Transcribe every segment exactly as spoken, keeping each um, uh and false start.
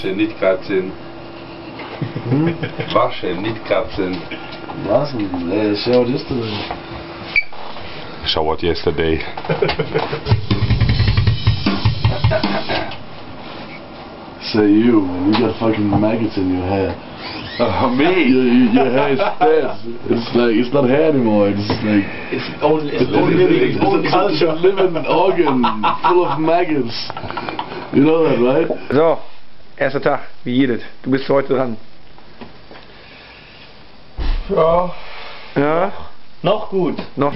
Waschen, nicht kratzen. Waschen, nicht kratzen. Was denn? Äh, showered yesterday. Showered yesterday. Say you, man. You got fucking maggots in your hair. Oh, me? Your, your hair is dead. It's like, it's not hair anymore. It's like... It's only, it's It's, only living, it's it's, only it's, it's a culture. living organ full of maggots. You know that, right? So, erster Tag, wie jedes. Du bist heute dran. Ja. Ja? Noch gut. Noch?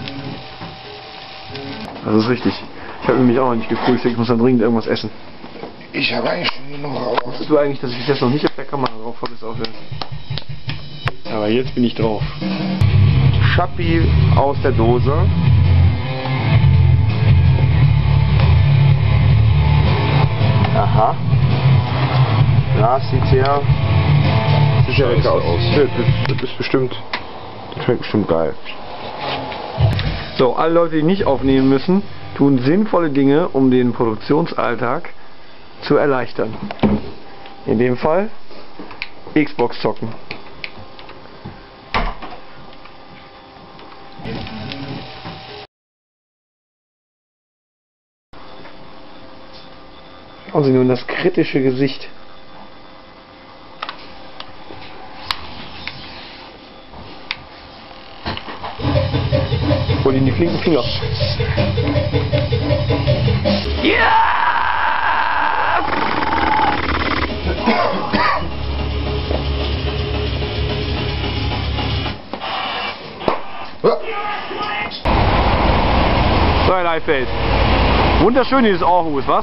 Das ist richtig. Ich habe nämlich auch noch nicht gefrühstückt, ich muss dann dringend irgendwas essen. Ich habe eigentlich schon genug raus. Wusstest du eigentlich, dass ich das noch nicht auf der Kamera drauf habe, bis aufhören? Aber jetzt bin ich drauf. Schappi aus der Dose. Aha. Ja, sieht sehr, sieht sehr lecker aus. Ja, das, das ist bestimmt, das schmeckt bestimmt geil. So, alle Leute, die nicht aufnehmen müssen, tun sinnvolle Dinge, um den Produktionsalltag zu erleichtern. In dem Fall Xbox zocken. Schauen Sie nun das kritische Gesicht. Hol ihn die flinken Finger. So, Herr Leifeld. Wunderschön dieses Aarhus, was?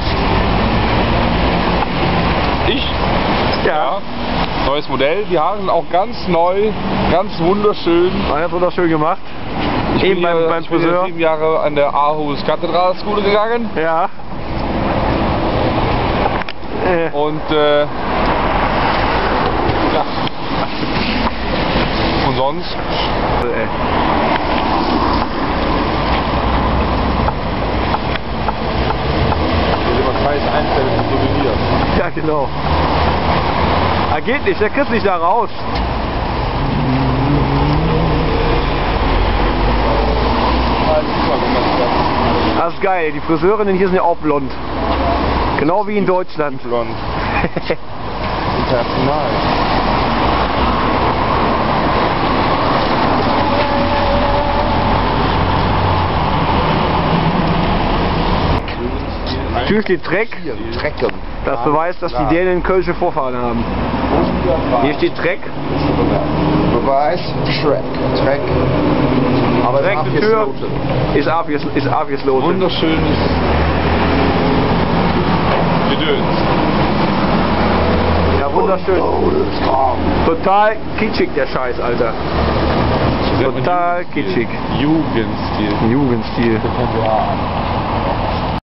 Ich? Ja. Neues Modell. Die Haare sind auch ganz neu, ganz wunderschön. Ah, das wunderschön gemacht. Ich Eben bin beim, hier, beim ich bin hier Friseur. sieben Jahre an der Aarhus Kathedralschule gegangen. Ja. Äh, Und äh, ja. Und sonst? äh. Ja, genau. Er geht nicht, der kriegt nicht da raus. Das ist geil, die Friseurinnen hier sind ja auch blond. Genau wie in Deutschland. Blond. International. Hier steht Dreck. Trecken. Das beweist, dass die Dänen kölsche Vorfahren haben. Hier steht Dreck. Beweis, Shrek. Dreck. Aber Dreck die Tür ist abges ist abgesloten. Wunderschönes Gedöns. Ja, wunderschön. Total kitschig der Scheiß, Alter. Total kitschig. Jugendstil. Jugendstil. Ja.